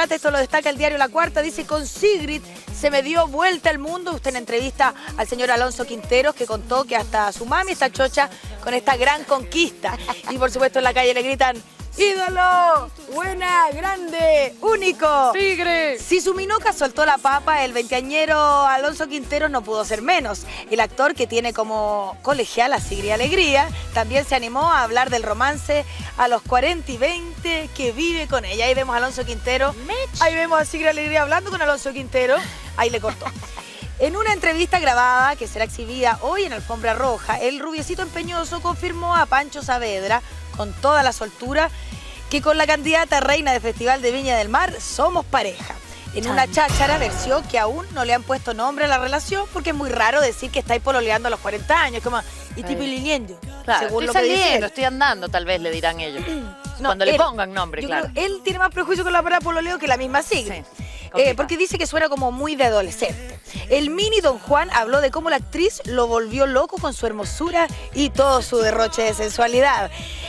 trata, esto lo destaca el diario La Cuarta, dice: con Sigrid se me dio vuelta el mundo. Usted en entrevista al señor Alonso Quinteros, que contó que hasta su mami está chocha con esta gran conquista. Y por supuesto en la calle le gritan: ¡ídolo! ¡Buena! ¡Grande! ¡Único! ¡Tigre! Si su minuca soltó la papa, el veinteañero Alonso Quinteros no pudo ser menos. El actor, que tiene como colegial a Sigrid Alegría, también se animó a hablar del romance a los 40 y 20 que vive con ella. Ahí vemos a Alonso Quinteros, ahí vemos a Sigrid Alegría hablando con Alonso Quinteros. Ahí le cortó. En una entrevista grabada que será exhibida hoy en Alfombra Roja, el rubiecito empeñoso confirmó a Pancho Saavedra, con toda la soltura, que con la candidata reina del Festival de Viña del Mar somos pareja. En una cháchara versió que aún no le han puesto nombre a la relación, porque es muy raro decir que estáis pololeando a los 40 años, como y tipo liliendo, claro, según estoy lo que dice saliendo, él. estoy andando, tal vez le dirán ellos. No, cuando le él, pongan nombre, yo claro. creo, él tiene más prejuicio con la palabra pololeo que la misma Sigrid. Sí, porque dice que suena como muy de adolescente. El mini Don Juan habló de cómo la actriz lo volvió loco con su hermosura y todo su derroche de sensualidad.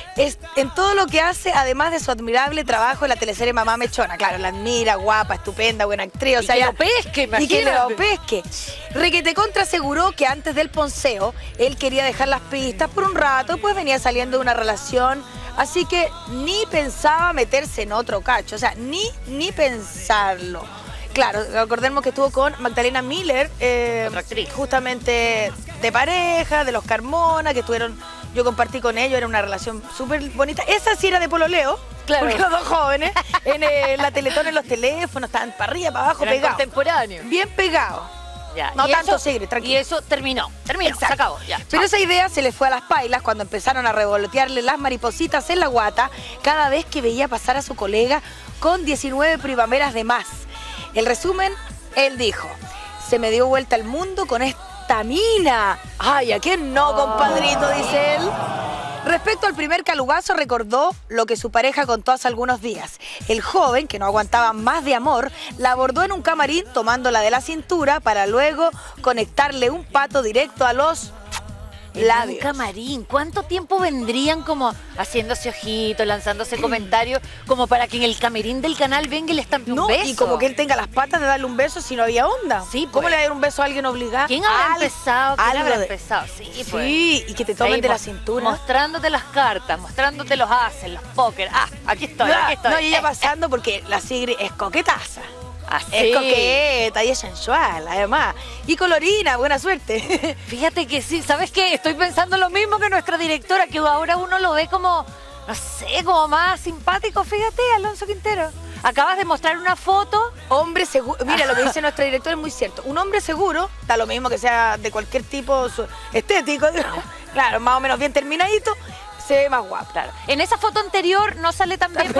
En todo lo que hace, además de su admirable trabajo en la teleserie Mamá Mechona. Claro, la admira, guapa, estupenda, buena actriz. O sea, que lo pesque, imagínate. Y que lo pesque. Requete Contra aseguró que antes del ponceo, él quería dejar las pistas por un rato, pues venía saliendo de una relación. Así que ni pensaba meterse en otro cacho, o sea, ni pensarlo. Claro, recordemos que estuvo con Magdalena Miller, otra actriz, justamente de pareja, de los Carmona, que estuvieron, yo compartí con ellos, era una relación súper bonita. Esa sí era de pololeo, claro, porque los dos jóvenes, en la Teletón, en los teléfonos, estaban para arriba, para abajo, eran pegados. contemporáneos. Bien pegados. Ya. No y tanto, eso, Sigrid, tranquilo. Y eso terminó, se acabó. Ya, pero chao. esa idea se le fue a las pailas cuando empezaron a revolotearle las maripositas en la guata cada vez que veía pasar a su colega con 19 primaveras de más. El resumen, él dijo: se me dio vuelta el mundo con esta mina. Ay, ¿a quién no, compadrito? Dice él. Respecto al primer calugazo, recordó lo que su pareja contó hace algunos días. El joven, que no aguantaba más de amor, la abordó en un camarín tomándola de la cintura para luego conectarle un pato directo a los labios. Un camarín. ¿Cuánto tiempo vendrían como haciéndose ojitos, lanzándose comentarios, como para que en el camerín del canal venga y le estampe un beso? Y como que él tenga las patas de darle un beso si no había onda. Sí, ¿Cómo pues. le va a dar un beso a alguien obligado? ¿Quién habrá empezado? ¿Quién habrá empezado? Sí, pues. Sí, y que te tomen de la cintura. Mostrándote las cartas, mostrándote los ases, los póker. Ah, aquí estoy, aquí estoy. No, y ella pasando porque la Sigrid es coquetaza. Así. Es coqueta y es sensual, además. Y colorina, buena suerte. Fíjate que sí, ¿sabes qué? Estoy pensando lo mismo que nuestra directora, que ahora uno lo ve como, no sé, como más simpático. Fíjate, Alonso Quintero. Acabas de mostrar una foto. Hombre seguro. Mira, lo que dice nuestra directora es muy cierto. Un hombre seguro, da lo mismo que sea de cualquier tipo estético, claro, más o menos bien terminadito, se ve más guapo. Claro. En esa foto anterior no sale tan bien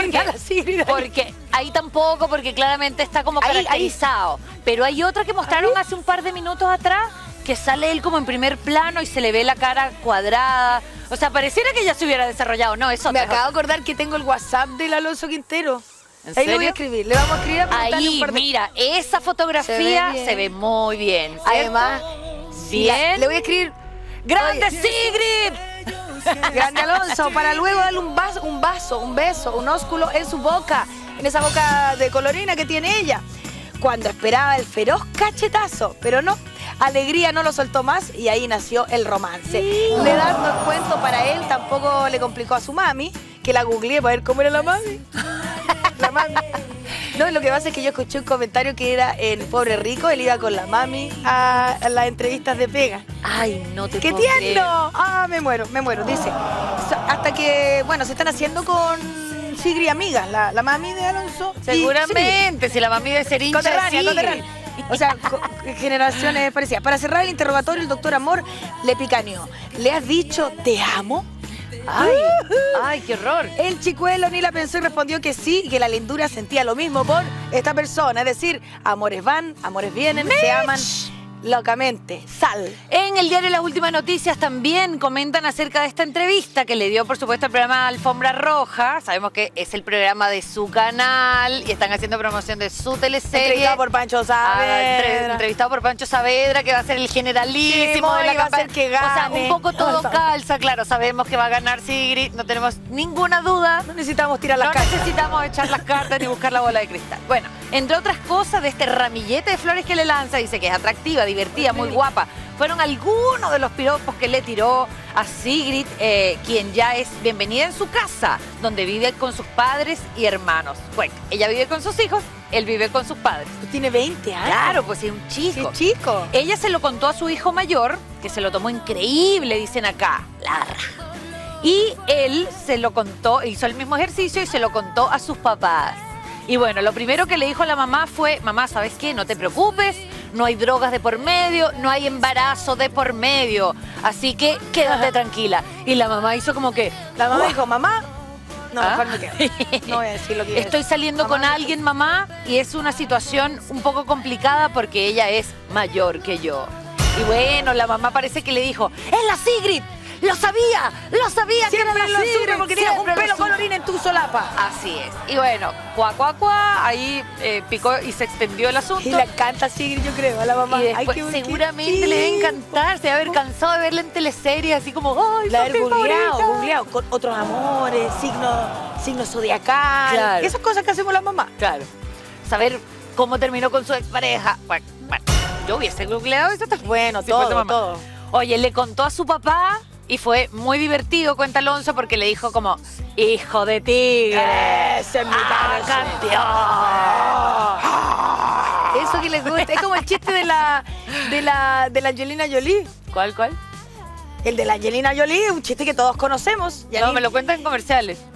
porque ahí tampoco, porque claramente está como caracterizado. Pero hay otra que mostraron hace un par de minutos atrás, que sale él como en primer plano y se le ve la cara cuadrada. O sea, pareciera que ya se hubiera desarrollado. No, eso. Me acabo de acordar que tengo el WhatsApp del Alonso Quintero. ¿En Ahí serio? le voy a escribir, le vamos a escribir a preguntarle Ahí, un par de... mira, esa fotografía se ve muy bien, ¿cierto? Además, bien. Le voy a escribir... ¡Grande Oye, Sigrid! Grande Alonso, para luego darle un beso, un ósculo en su boca, en esa boca de colorina que tiene ella, cuando esperaba el feroz cachetazo, pero no, Alegría no lo soltó más y ahí nació el romance. Le dando el cuento para él, tampoco le complicó a su mami, que la googleé para ver cómo era la mami. La mami. No, lo que pasa es que yo escuché un comentario que era en Pobre Rico, él iba con la mami a las entrevistas de pega. Ay, no te ¡Qué puedo creer. tierno! Ah, me muero. Dice, hasta que, bueno, se están haciendo con Sigrid amigas, la mami de Alonso. Seguramente, si la mami debe ser hincha de Sigrid. coterránea. O sea, generaciones parecidas. Para cerrar el interrogatorio, el doctor Amor le picaneó. ¿Le has dicho te amo? Ay, qué horror. El chicuelo ni la pensó y respondió que sí, y que la lindura sentía lo mismo por esta persona. Es decir, amores van, amores vienen, se aman. locamente. Sal. En el diario Las Últimas Noticias también comentan acerca de esta entrevista que le dio, por supuesto, el programa Alfombra Roja. Sabemos que es el programa de su canal y están haciendo promoción de su teleserie. Entrevistado por Pancho Saavedra. Entrevistado por Pancho Saavedra, que va a ser el generalísimo de la campaña. Que gane. O sea, un poco todo calza, claro. Sabemos que va a ganar Sigrid, no tenemos ninguna duda. No necesitamos tirar las cartas. No necesitamos echar las cartas ni buscar la bola de cristal. Bueno, entre otras cosas de este ramillete de flores que le lanza, dice que es atractiva, divertida, muy guapa. Fueron algunos de los piropos que le tiró a Sigrid, quien ya es bienvenida en su casa, donde vive con sus padres y hermanos. Bueno, ella vive con sus hijos, él vive con sus padres. Tiene 20 años. Claro, pues es un chico. Sí, chico. Ella se lo contó a su hijo mayor, que se lo tomó increíble, dicen acá. Y él se lo contó, hizo el mismo ejercicio y se lo contó a sus papás. Y bueno, lo primero que le dijo a la mamá fue, mamá, ¿sabes qué? No te preocupes, no hay drogas de por medio, no hay embarazo de por medio, así que quédate tranquila. Y la mamá hizo como que... La mamá dijo, mamá, no, mejor me quedo. No voy a decir lo que estoy saliendo con alguien, mamá, y es una situación un poco complicada porque ella es mayor que yo. Y bueno, la mamá parece que le dijo, ¡es la Sigrid! ¡Lo sabía! Que era la Sigrid, porque tenía un pelo colorín en tu solapa. Así es. Y bueno, ahí picó y se extendió el asunto. Y le encanta Sigrid, yo creo, a la mamá. Y después seguramente le debe encantar, se va a haber cansado de verla en teleseries, así como, ¡ay, la haber googleado, con otros amores, signo zodiacal. Claro. Esas cosas que hacemos las mamás. Claro. Saber cómo terminó con su expareja. Bueno, yo hubiese googleado eso también. Bueno, todo. Oye, le contó a su papá. Y fue muy divertido, cuenta Alonso, porque le dijo como, hijo de tigre, ¡ese es mi campeón! Eso que les gusta, es como el chiste de la Angelina Jolie. ¿Cuál? El de la Angelina Jolie, un chiste que todos conocemos. No, me lo cuentan en comerciales.